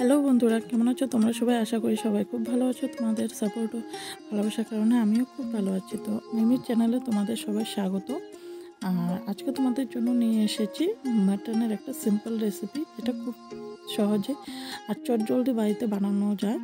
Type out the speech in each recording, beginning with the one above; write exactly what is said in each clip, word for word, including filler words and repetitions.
Hello বন্ধুরা, কেমন আছো তোমরা সবাই? আশা করি সবাই খুব ভালো আছো। তোমাদের সাপোর্ট ও ভালোবাসার কারণে আমিও খুব ভালো আছি। তো মিমির চ্যানেলে তোমাদের সবাই স্বাগত। আর আজকে তোমাদের জন্য নিয়ে এসেছি মাটনের একটা সিম্পল রেসিপি, যেটা খুব সহজে আর চটজলদি বাড়িতে বানানো যায়।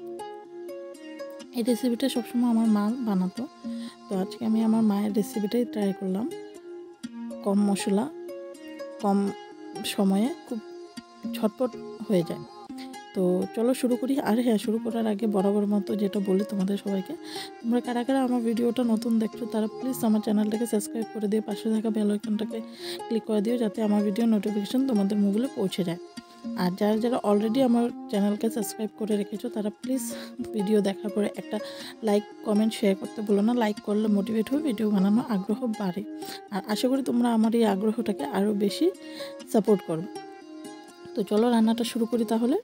এই রেসিপিটা সবসময় আমার মা বানাতো, তো আজকে আমি আমার মায়ের রেসিপিটাই ট্রাই করলাম। কম মশলা, কম সময়ে খুব ঝটপট হয়ে যায়। তো চলো শুরু করি। আর হ্যাঁ, শুরু করার আগে বরাবর মতো যেটা বলি তোমাদের সবাইকে, তোমরা কারা কারা আমার ভিডিওটা নতুন দেখছো তারা প্লিজ আমার চ্যানেলটাকে সাবস্ক্রাইব করে দিয়ে পাশে থাকা বেল আইকনটাকে ক্লিক করে দিও, যাতে আমার ভিডিও নোটিফিকেশন তোমাদের মোবাইলে পৌঁছে যায়। আর যারা যারা অলরেডি আমার চ্যানেলকে সাবস্ক্রাইব করে রেখেছো তারা প্লিজ ভিডিও দেখার পরে একটা লাইক, কমেন্ট, শেয়ার করতে বলো না। লাইক করলে মোটিভেট হয়ে ভিডিও বানানোর আগ্রহ বাড়ে। আর আশা করি তোমরা আমার এই আগ্রহটাকে আরও বেশি সাপোর্ট করো। তো চলো রান্নাটা শুরু করি তাহলে।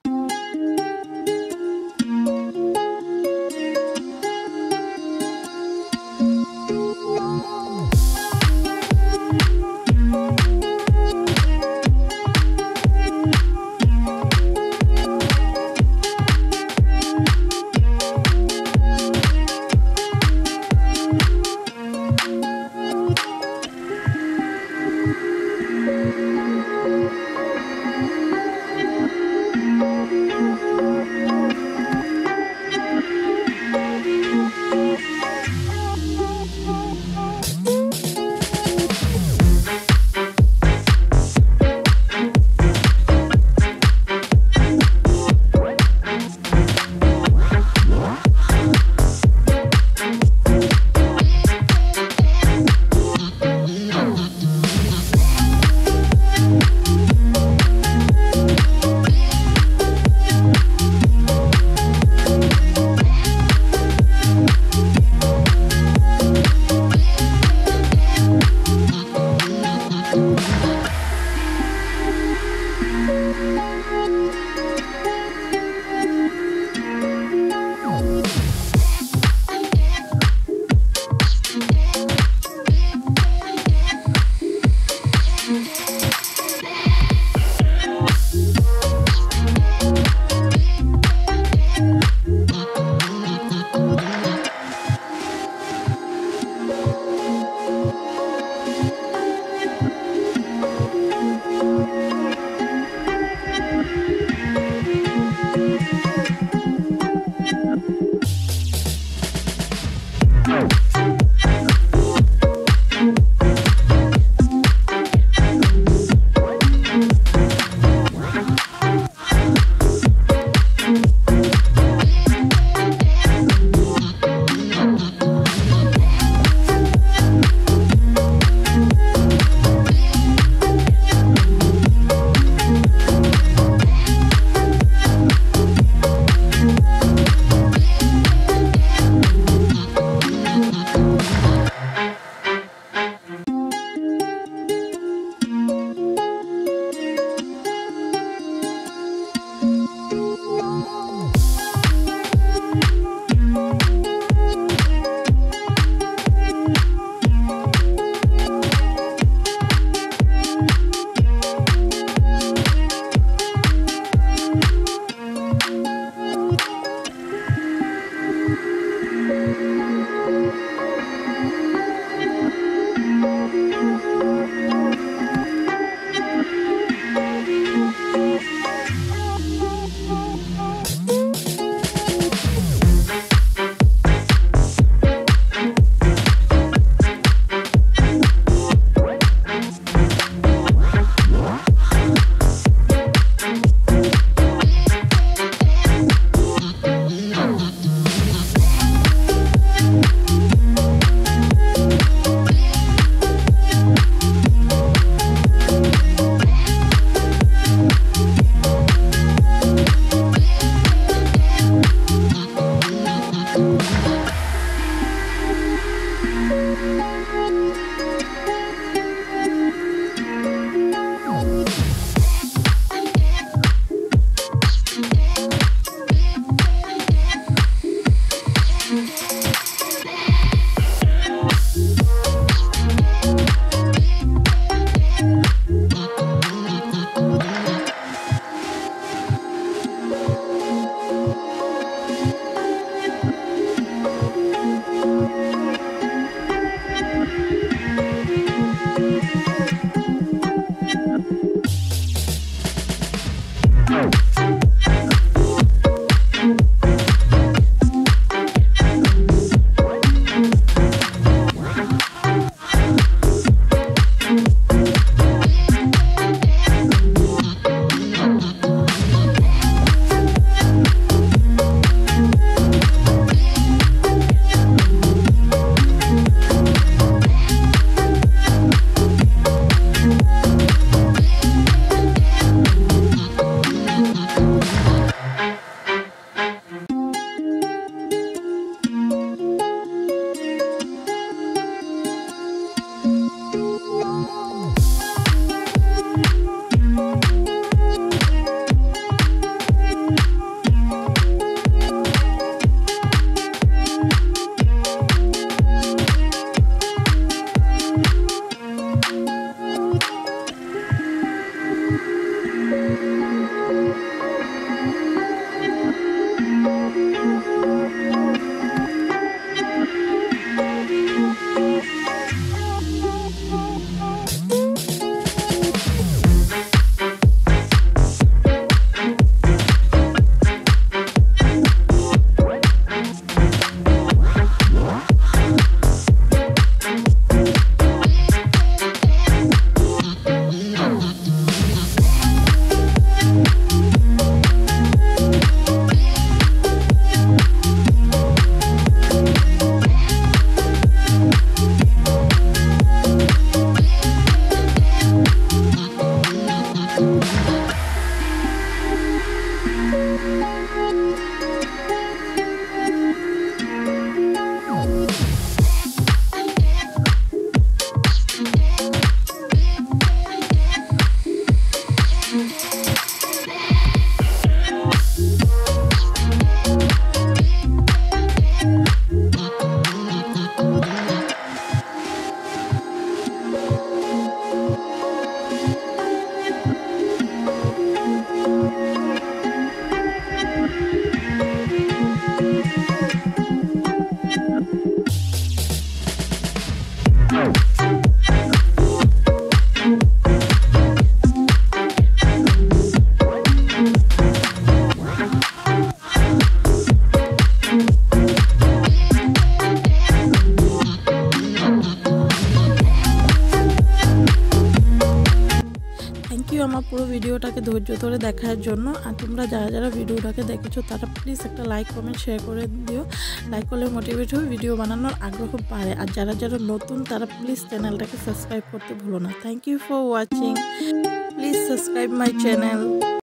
আমার পুরো ভিডিওটাকে ধৈর্য ধরে দেখার জন্য। আর তোমরা যারা যারা ভিডিওটাকে দেখেছো তারা প্লিজ একটা লাইক কমেন্ট শেয়ার করে দিও। লাইক করলে মোটিভেট হয়ে ভিডিও বানানোর আগ্রহ বাড়ে। আর যারা যারা নতুন তারা প্লিজ চ্যানেলটাকে সাবস্ক্রাইব করতে ভুলো না। Thank you for watching, please subscribe my channel.